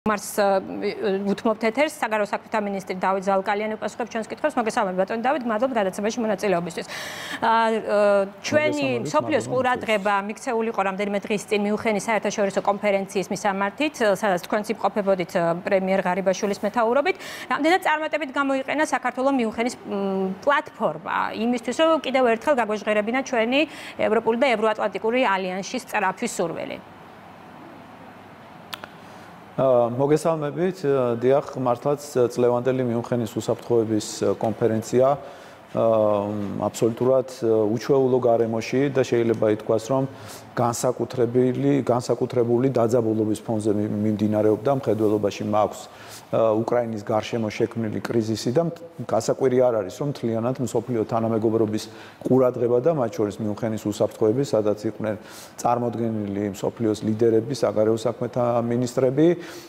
Mars უთმობთ ეთერს საგარეო საქმეთა მინისტრი დავით ზალკალიანი უპასუხებს ჩვენს კითხვებს. მოგესალმებით ბატონო დავით, მადლობთ გადაცემაში მონაწილეობისთვის. ჩვენი მსოფლიოს ყურადღება მიქცეული იყო რამდენიმე დღის წინ მიუნხენის საერთაშორისო კონფერენციის მისამართით, სადაც თქვენც იმყოფებოდით პრემიერ ღარიბაშვილის მეთაურობით. რამდენად წარმატებით გამოიყენა საქართველოს მიუნხენის პლატფორმა იმისთვის, რომ კიდევ ერთხელ გაგვეჟღერებინა ჩვენი ევროპული და ევროატლანტიკური ალიანსის წრაფის სურვილი. მოგესალმებით, დიახ, მართლაც წლევანდელი მიუნხენის უსაფრთხოების კონფერენცია აბსოლუტურად უჩვეულო გარემოში და შეიძლება ითქვას, რომ განსაკუთრებული დაძაბულობის ფონზე მიმდინარეობდა მხედველობაში მაქვს უკრაინის გარშემო შექმნილი კრიზისი და გასაკვირი არ არის, რომ მთლიანად მსოფლიო თანამეგობრობის ყურადღება და მათ შორის მიუნხენის უსაფრთხოების, სადაც იყვნენ წარმოდგენილი მსოფლიოს ლიდერები, საგარეო საქმეთა მინისტრები,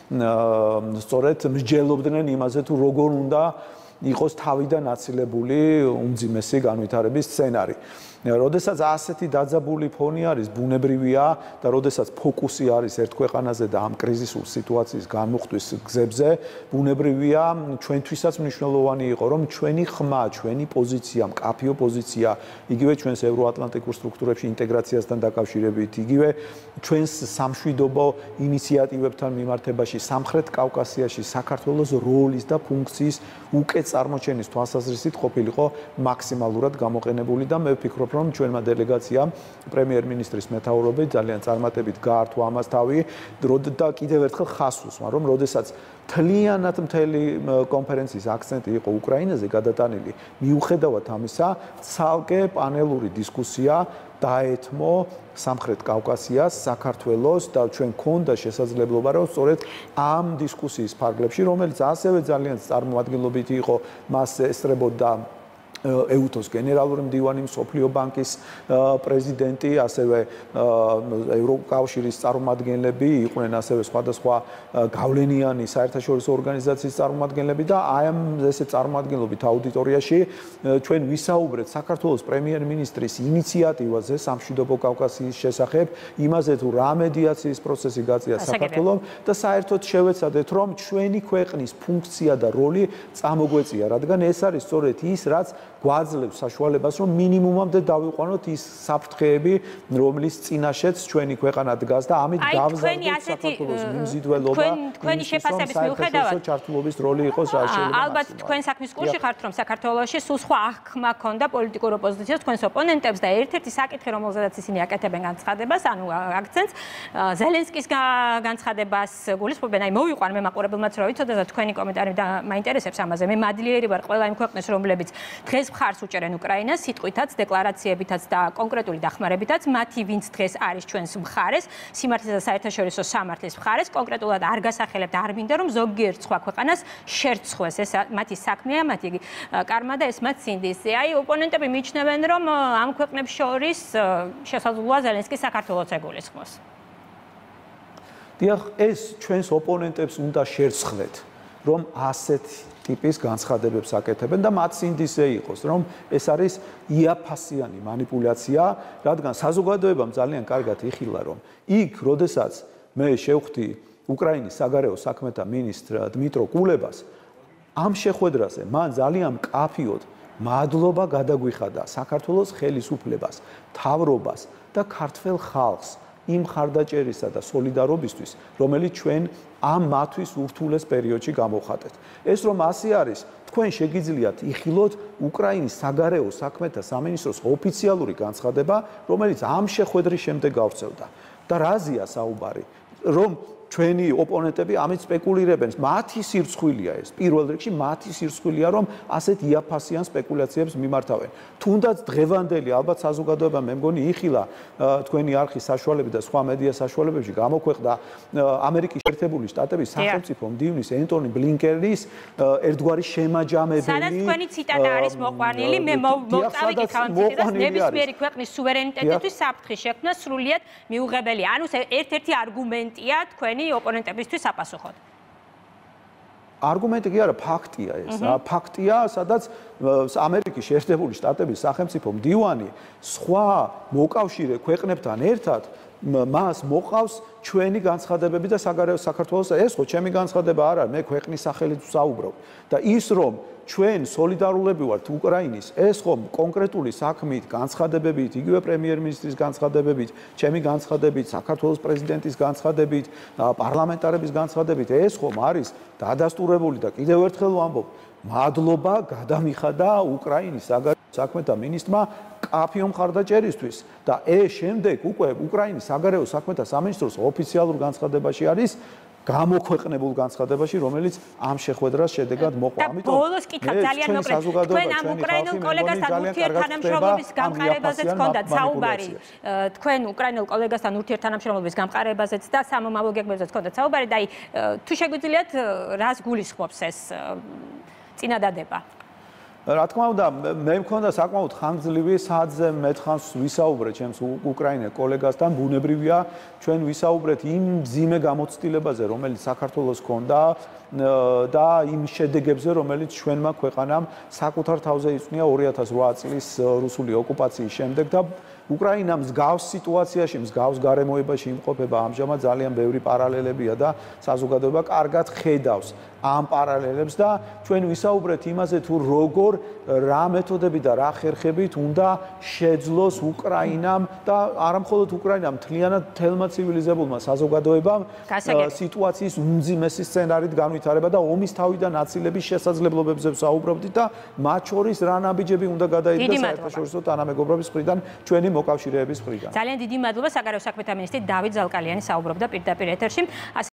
სწორედ მსჯელობდნენ იმაზე, თუ როგორ უნდა იყოს თავიდან აცილებული უმძიმესი განვითარების სცენარი. როდესაც ასეთი დაძაბული ფონი არის, ბუნებრივია და როდესაც ფოკუსი არის ერთ ქვეყანაზე და ამ კრიზისულ სიტუაციის განმუხტვის გზებზე, ბუნებრივია ჩვენთვისაც მნიშვნელოვანი იყო, რომ ჩვენი ხმა, ჩვენი პოზიცია, მკაფიო პოზიცია, იგივე ჩვენს ევროატლანტიკურ სტრუქტურებში ინტეგრაციასთან დაკავშირებით, იგივე ჩვენს სამშვიდობო ინიციატივებთან მიმართებაში, სამხრეთ კავკასიაში საქართველოს როლის და ფუნქციის უკეთ წარმოჩენის თვალსაზრისით ყოფილიყო მაქსიმალურად გამოყენებული და მე ვფიქრობ, რომ ჩვენმა დელეგაციამ პრემიერ-მინისტრის მეთაურობით ძალიან წარმატებით გაართვა ამას თავი და კიდევ ერთხელ ხაზს უსვა, რომ როდესაც მთლიანად მთელი კონფერენციის აქცენტი იყო უკრაინაზე გადატანილი, მიუხედავად ამისა, ცალკე პანელური დისკუსია დაეთმო სამხრეთ კავკასიას, საქართველოს და ჩვენ გქონდა შესაძლებლობა, რომ სწორედ ამ დისკუსიის ფარგლებში, რომელიც ასევე ძალიან წარმოადგენლობითი იყო, მას ესწრებოდა ეუთოს გენერალური მდივანი, მსოფლიო ბანკის პრეზიდენტი, ასევე ევროკავშირის წარმომადგენლები, იყვნენ ასევე სხვადასხვა გავლენიანი საერთაშორისო ორგანიზაციის წარმომადგენლები და აი ამ ესე წარმომადგენლობით აუდიტორიაში ჩვენ ვისაუბრეთ საქართველოს პრემიერ-მინისტრის ინიციატივაზე სამშვიდობო კავკასიის შესახებ, იმაზე თუ რა მედიაციის პროცესი გაწია საქართველოს და საერთოდ შევეცადეთ, რომ ჩვენი ქვეყნის ფუნქცია და როლი წამოგვეწია, რადგან ეს არის სწორედ ის, რაც გვაძლევს საშუალებას, რომ მინიმუმამდე დავიყვანოთ ის საფრთხეები, რომლის წინაშეც ჩვენი ქვეყანა დგას და ამით გავზარდოთ საქართველოს მიმზიდველობა, თქვენი შეფასების მიუხედავად ჩართულობის როლი იყოს რა შეიძლება. ალბათ თქვენ საქმის კურსში ხართ, რომ საქართველოში სულ სხვა აღქმა ქონდა პოლიტიკურ ოპოზიციას თქვენს ოპონენტებს და ერთ-ერთი საკითხი, რომელზედაც ისინი აკეთებენ განცხადებას, ანუ აქცენტს, ზელენსკის განცხადებას გულისხმობენ, აი მოვიყვან მე მაყურებელმაც რა ვიცოდეთ და თქვენი კომენტარი და მაინტერესებს ამაზე. მე მადლიერი ვარ ყველა იმ ქვეყნის, რომლებიც დღეს მხარს უჭერენ უკრაინას, სიტყვითაც, დეკლარაციებითაც და კონკრეტული დახმარებითაც, მათი ვინც დღეს არის ჩვენს მხარეს, სიმართლისა და საერთაშორისო სამართლის მხარეს, კონკრეტულად არ გასახელებთ, არ მინდა რომ ზოგიერთ სხვა ქვეყანას შერცხვეს, ეს მათი საქმეა, მათი კარმა და ეს მათ სინდისი. აი ოპონენტები მიიჩნევენ, რომ ამ ქვეყნებს შორის შესაძლოა ზელენსკი საქართველოს ეგულისხმოს. დიახ, ეს ჩვენს ოპონენტებს უნდა შერცხვეთ, რომ ასეთ ტიპის განცხადებებს აკეთებენ და მათ სინდისე იყოს, რომ ეს არის იაფასიანი манипуляция, რადგან საზოგადოებამ ძალიან კარგად იხილა, რომ იქ, როდესაც მე შევხვდი უკრაინის საგარეო საქმეთა მინისტრ დმიტრო კულებას, ამ შეხვედრაზე მან ძალიან მკაფიოდ მადლობა გადაგვიხადა საქართველოს ხელისუფლებას, მთავრობას და ქართველ ხალხს იმ ხარდაჭერისა და სოლიდარობისთვის, რომელიც ჩვენ ამ მათთვის ურთულეს პერიოდში გამოვხატეთ. ეს რომ ასე არის, თქვენ შეგიძლიათ იხილოთ უკრაინის საგარეო საქმეთა სამინისტროს ოფიციალური განცხადება, რომელიც ამ შეხვედრის შემდეგ გავრცელდა. და რაზეა საუბარი, რომ ჩვენი ოპონენტები ამით სპეკულირებენ. მათი სირცხვილია ეს. პირველ რიგში მათი სირცხვილია, რომ ასეთ იაფასიან სპეკულაციებს მიმართავენ. თუნდაც დღევანდელი ალბათ საზოგადოება მე მგონი იხილა თქვენი არხის საშუალებით და სხვა მედია საშუალებებში გამოქვეყნდა ამერიკის შეერთებული შტატების სახელმწიფო მდივნის ენტონი ბლინკენის ერთგვარი შემაჯამებელი. სადაც თქვენი ციტატა არის მოყვანილი, მე მოვწავიკით ამ ციტატას, ნებისმიერი ქვეყნის სუვერენიტეტისთვის საფრთხის შექმნა სრულიად მიუღებელია. ანუ ერთ-ერთი არგუმენტია თქვენი ოპონენტებისთვის აპასუხოთ. არგუმენტი კი არა, ფაქტია ეს. ფაქტია, სადაც ამერიკის შეერთებული შტატების სახელმწიფო მდივანი სხვა მოკავშირე ქვეყნებთან ერთად მას მოყავს ჩვენი განცხადებები და საგარეო საქართველოს ეს ხო ჩემი განცხადება არ არის, მე ქვეყნის სახელით ვსაუბრობ და ის რომ ჩვენ სოლიდარულები ვართ უკრაინის, ეს ხომ კონკრეტული საქმით, განცხადებებით, იგივე პრემიერ-მინისტრის განცხადებებით, ჩემი განცხადებით, საქართველოს პრეზიდენტის განცხადებით, პარლამენტარების განცხადებით, ეს ხომ არის დადასტურებული და კიდევ ერთხელ ვამბობ, მადლობა გადამიხადა უკრაინის საგარეო საქმეთა მინისტრმა კაფიო მხარდაჭერისთვის და შემდეგ უკვე უკრაინის საგარეო საქმეთა სამინისტროს ოფიციალურ განცხადებაში არის გამოქვეყნებულ განცხადებაში, რომელიც ამ შეხვედრას შედეგად მოყვა. ამიტომ ბოლოს კითხავ ძალიან მოკლედ. თქვენ ამ უკრაინულ კოლეგასთან ურთიერთთანამშრომლობის გამყარებაზეც ჰქონდათ საუბარი. თქვენ უკრაინულ კოლეგასთან ურთიერთთანამშრომლობის გამყარებაზეც და სამომავლო გეგმებზეც ჰქონდათ საუბარი და თუ შეგვიძლიათ რას გულისხმობს ეს წინადადება? რა თქმა უნდა, მე მქონდა საკმაოდ ხანგრძლივი საათზე მეთხანს ვისაუბრე ჩემს უკრაინელ კოლეგასთან, ბუნებრივია, ჩვენ ვისაუბრეთ იმ მძიმე გამოცდილებაზე, რომელიც საქართველოს ჰქონდა და იმ შედეგებზე, რომელიც ჩვენმა ქვეყანამ საკუთარ თავზე იწვნია 2008 წლის რუსული ოკუპაციის შემდეგ და უკრაინა მსგავს სიტუაციაში, მსგავს გარემოებაში იმყოფება ამჟამად ძალიან ბევრი პარალელებია და საზოგადოება კარგად ხედავს ამ პარალელებს და ჩვენ ვისაუბრეთ იმაზე თუ როგორ რა მეთოდები და რა ხერხებით უნდა შეძლოს უკრაინამ და არამხოლოდ უკრაინამ, მთლიანად მთელმა ცივილიზებულმა საზოგადოებამ სიტუაციის უმძიმესი სცენარით განვითარება და ომის თავიდან აცილების შესაძლებლობებზე ვსაუბრობდით და მათ შორის რა ნაბიჯები უნდა გადაიდგას საერთაშორისო თანამეგობრობის მხრიდან ჩვენი მოკავშირეების მხრიდან. ძალიან დიდი მადლობა საგარეო საქმეთა მინისტრი დავით ზალკალიანი საუბრობდა პირდაპირ ეთერში.